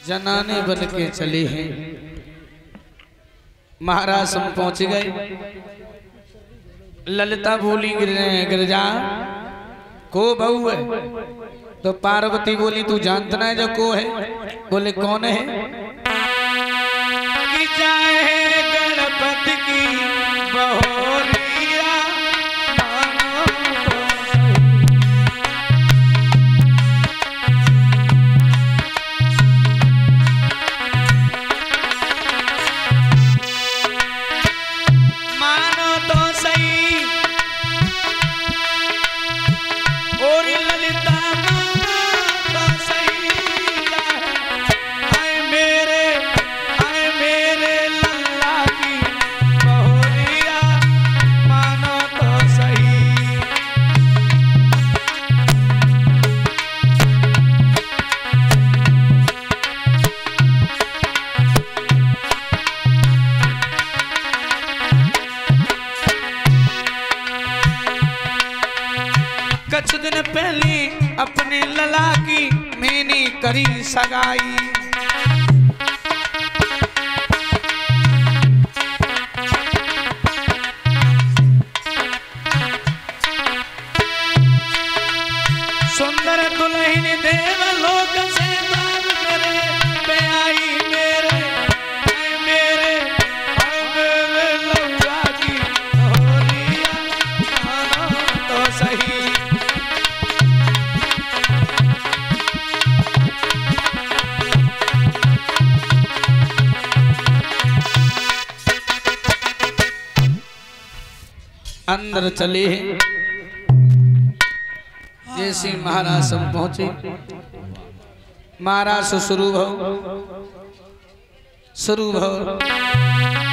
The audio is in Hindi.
जनाने बन के चली हैं। महाराज हम पहुंच गए। ललिता बोली गिरजा को बहू है? तो पार्वती बोली तू जानता है जो को है? बोले कौन है? कि जाए गणपति की बहोरिया मानो तो सही और ललिता तो सही। आए मेरे लल्ला की बहोरिया मानो तो सही। कुछ दिन पहले अपने लला की मैंने करी सगाई। सुंदर दुल्हन देवलोक से द्वार मेरे पे आई। मेरे लौला की बहोरिया मानो तो सही। अंदर चले हैं। जैसे महाराज सब पहुंचे, महाराज शुरू भव